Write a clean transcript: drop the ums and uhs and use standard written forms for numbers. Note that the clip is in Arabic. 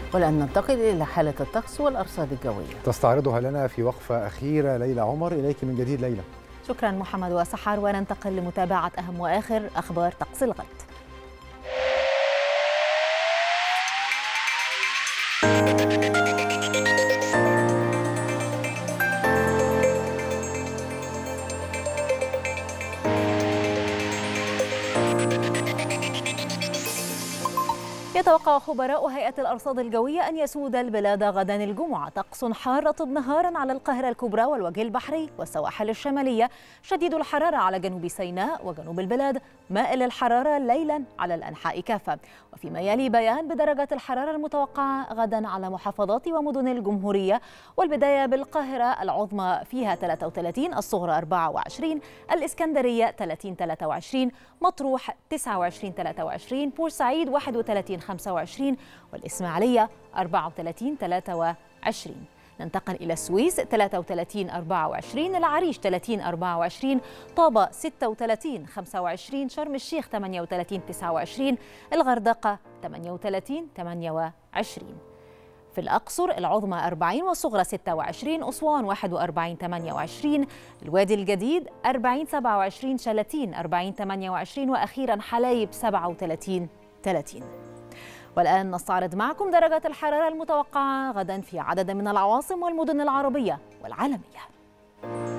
والآن ننتقل إلى حالة الطقس والأرصاد الجوية. تستعرضها لنا في وقفة أخيرة ليلى عمر. إليك من جديد ليلى. شكرا محمد وسحر، وننتقل لمتابعة أهم وآخر أخبار طقس الغد. يتوقع خبراء هيئة الأرصاد الجوية أن يسود البلاد غدا الجمعة طقس حار رطب نهارا على القاهرة الكبرى والوجه البحري والسواحل الشمالية، شديد الحرارة على جنوب سيناء وجنوب البلاد، مائل الحرارة ليلا على الأنحاء كافة. وفيما يلي بيان بدرجة الحرارة المتوقعة غدا على محافظات ومدن الجمهورية، والبداية بالقاهرة العظمى فيها 33، الصغرى 24، الإسكندرية 30-23، مطروح 29-23، بورسعيد 31-25، والإسماعيلية 34-23. ننتقل إلى السويس 33-24، العريش 30-24، طابة 36-25، شرم الشيخ 38-29، الغردقة 38-28. في الأقصر العظمى 40 والصغرى 26، أسوان 41-28، الوادي الجديد 40-27، شلاتين 40-28، وأخيرا حلايب 37-30. والآن نستعرض معكم درجة الحرارة المتوقعة غدا في عدد من العواصم والمدن العربية والعالمية.